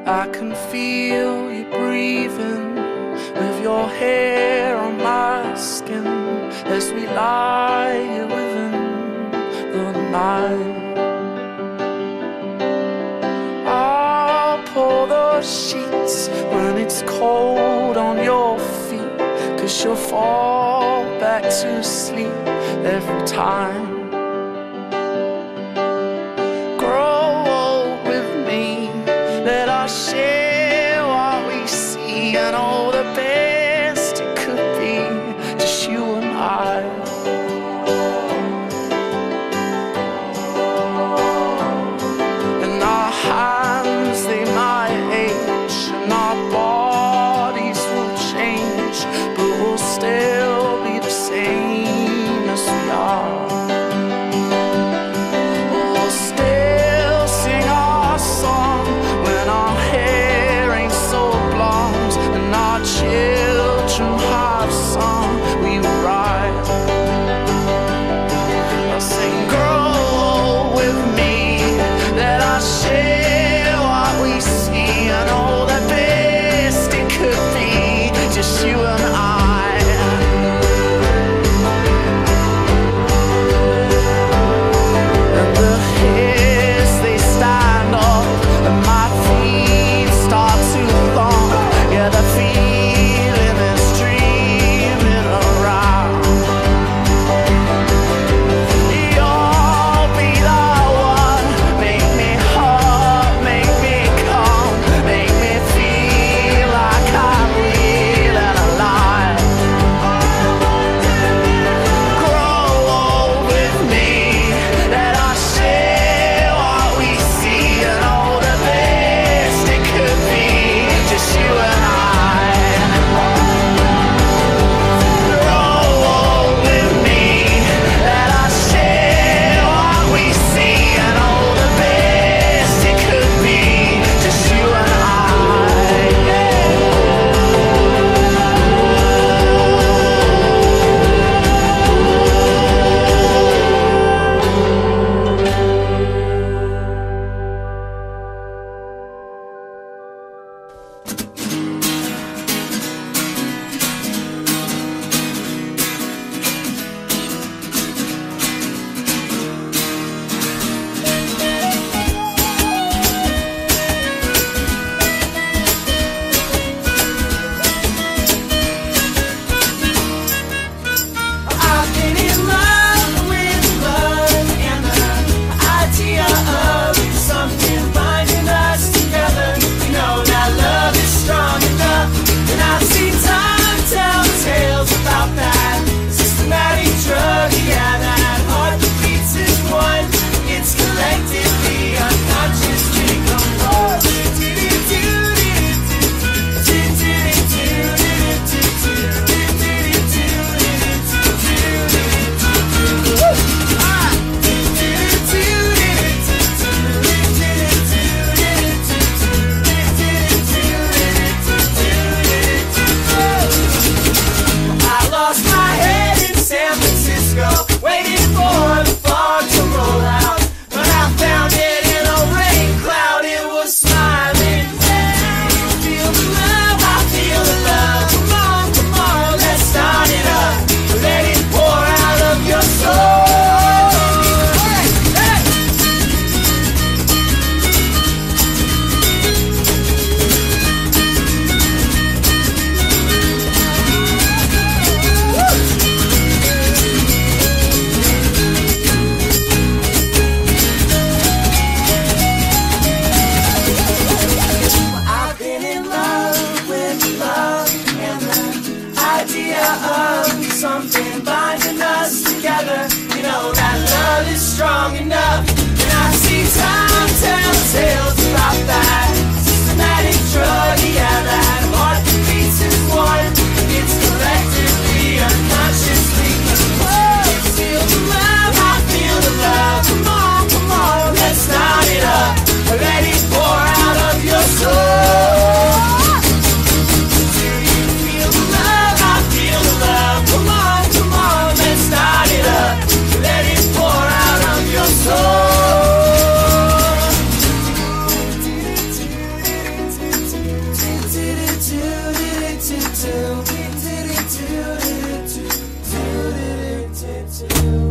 I can feel you breathing with your hair on my skin as we lie here within the night. I'll pull the sheets when it's cold on your feet, 'cause you'll fall back to sleep every time. Share what we see, and all the best it could be, just you and I. And our hands, they might age, and our bodies will change, but we'll still be the same as we are. We'll still sing our song when our hair ain't so blonde, and our children have song we will write. I'll sing, grow with me, that I share what we see, and all the best it could be, just you and I. And the hairs, they stand up, and my feet start to thump. Yeah, the feeling is dreaming around. You'll be the one, make me hurt, make me come, make me feel like I'm real and alive. Grow old with me, that I share what we see, and all the best it could be, just you and I. Grow old with me, that I share what we see, and all the best it could be, just you and I. I've been in love with love, and the idea of something binding us together. You know that love is strong enough, and I've seen time tell tales about that systematic drug. Yeah, that heart that beats as one. It's collectively, unconsciously composed. I lost my head in San Francisco, waiting for the fog to roll out. But I found it in a rain cloud, it was smiling. Feel the love, I feel the love. Come on, let's start it up. Let it pour out of your soul. Hey! I've been in love with love, and the idea of something binding us together. You know that love is strong enough, and I see time tell tales about that systematic drug. Yeah, that heart that beats as one. It's collectively, unconsciously composed. Feel the love, I feel the love. Come on, let's start it up. Let it pour out of your soul. Do you feel the love? I feel the love. Come on, let's start it up. Let it pour out of your soul. do do do do do do do.